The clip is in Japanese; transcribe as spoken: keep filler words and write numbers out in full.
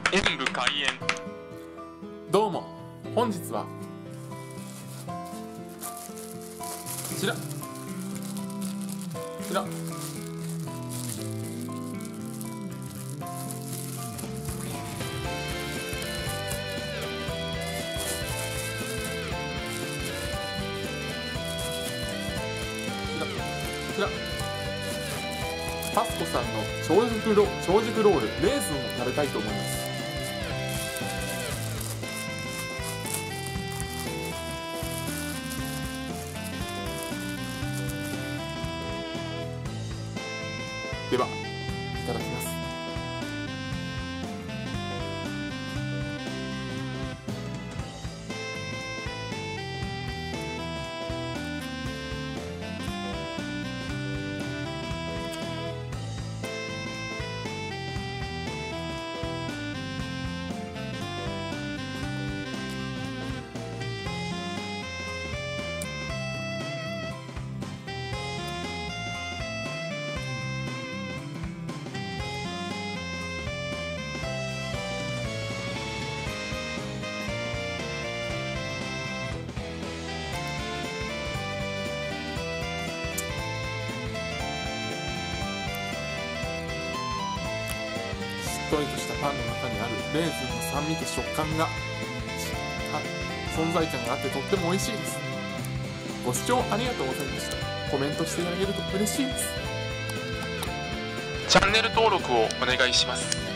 演武開演。 どうも、本日はこちらこちらこちらパスコさんの長熟ロ長熟ロールレーズンを食べたいと思います。ではいただきます。しっとりとしたパンの中にあるレーズンの酸味と食感が存在感があってとっても美味しいです。ご視聴ありがとうございました。コメントしていただけると嬉しいです。 チャンネル登録をお願いします。